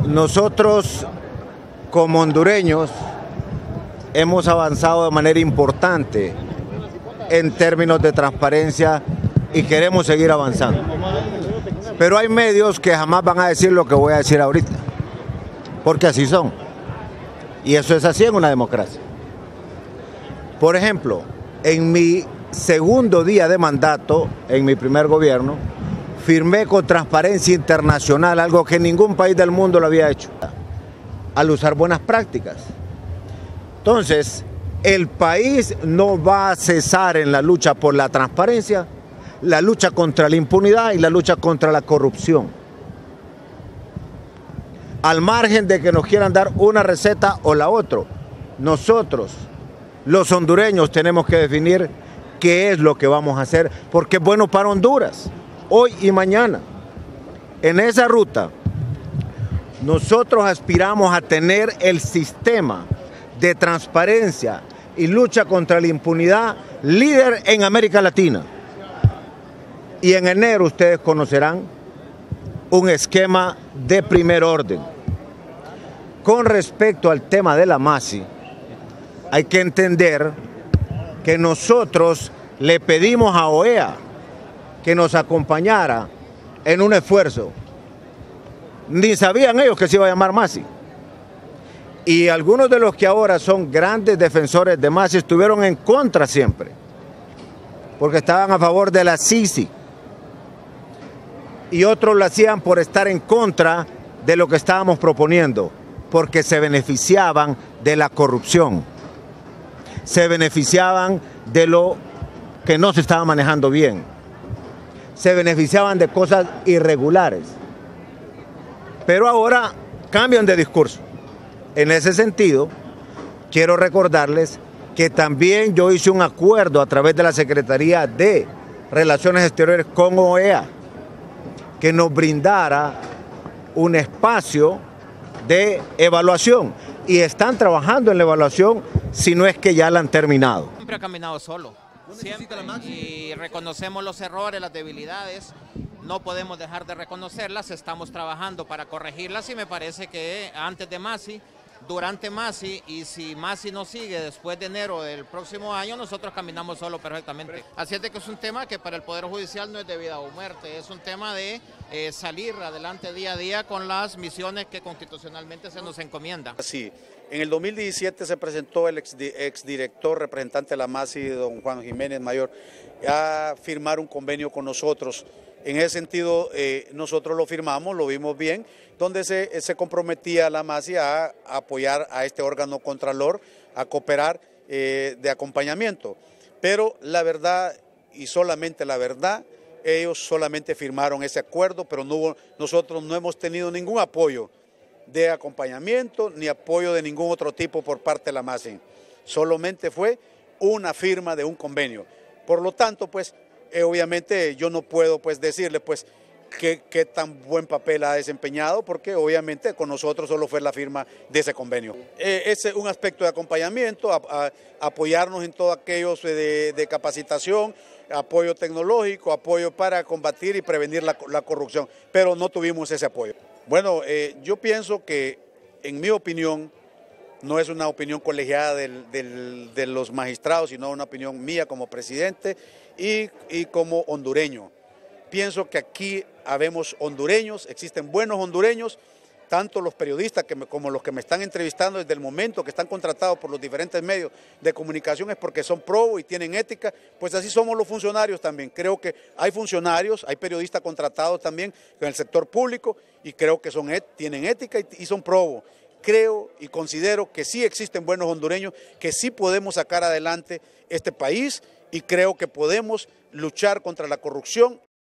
Nosotros, como hondureños, hemos avanzado de manera importante en términos de transparencia y queremos seguir avanzando. Pero hay medios que jamás van a decir lo que voy a decir ahorita, porque así son. Y eso es así en una democracia. Por ejemplo, en mi segundo día de mandato, en mi primer gobierno, firmé con Transparencia Internacional algo que ningún país del mundo lo había hecho, al usar buenas prácticas. Entonces, el país no va a cesar en la lucha por la transparencia, la lucha contra la impunidad y la lucha contra la corrupción. Al margen de que nos quieran dar una receta o la otra, nosotros, los hondureños, tenemos que definir qué es lo que vamos a hacer, porque es bueno para Honduras, hoy y mañana. En esa ruta, nosotros aspiramos a tener el sistema de transparencia y lucha contra la impunidad líder en América Latina. Y en enero ustedes conocerán un esquema de primer orden. Con respecto al tema de la MASI, hay que entender que nosotros le pedimos a OEA que nos acompañara en un esfuerzo. Ni sabían ellos que se iba a llamar MASI. Y algunos de los que ahora son grandes defensores de MASI estuvieron en contra siempre, porque estaban a favor de la CICI. Y otros lo hacían por estar en contra de lo que estábamos proponiendo, porque se beneficiaban de la corrupción, se beneficiaban de lo que no se estaba manejando bien, se beneficiaban de cosas irregulares. Pero ahora cambian de discurso. En ese sentido, quiero recordarles que también yo hice un acuerdo a través de la Secretaría de Relaciones Exteriores con OEA, que nos brindara un espacio de evaluación. Y están trabajando en la evaluación, si no es que ya la han terminado. Siempre ha caminado solo. Siempre, y reconocemos los errores, las debilidades, no podemos dejar de reconocerlas, estamos trabajando para corregirlas y me parece que antes de MASI, durante MASI y si MASI no sigue después de enero del próximo año, nosotros caminamos solo perfectamente. Así es de que es un tema que para el Poder Judicial no es de vida o muerte, es un tema de salir adelante día a día con las misiones que constitucionalmente se nos encomienda. Sí, en el 2017 se presentó el exdirector representante de la MASI, don Juan Jiménez Mayor, a firmar un convenio con nosotros. En ese sentido, nosotros lo firmamos, lo vimos bien, donde se comprometía la MASI a apoyar a este órgano contralor, a cooperar de acompañamiento. Pero la verdad, y solamente la verdad, ellos solamente firmaron ese acuerdo, pero nosotros no hemos tenido ningún apoyo de acompañamiento ni apoyo de ningún otro tipo por parte de la MASI. Solamente fue una firma de un convenio. Por lo tanto, pues, obviamente yo no puedo decirle qué tan buen papel ha desempeñado, porque obviamente con nosotros solo fue la firma de ese convenio. Ese es un aspecto de acompañamiento, apoyarnos en todos aquellos de capacitación, apoyo tecnológico, apoyo para combatir y prevenir la corrupción, pero no tuvimos ese apoyo. Bueno, yo pienso que, en mi opinión, no es una opinión colegiada de los magistrados, sino una opinión mía como presidente y como hondureño. Pienso que aquí habemos hondureños, existen buenos hondureños, tanto los periodistas como los que me están entrevistando desde el momento que están contratados por los diferentes medios de comunicación es porque son pro y tienen ética, pues así somos los funcionarios también. Creo que hay funcionarios, hay periodistas contratados también en el sector público y creo que tienen ética y son pro. Creo y considero que sí existen buenos hondureños, que sí podemos sacar adelante este país y creo que podemos luchar contra la corrupción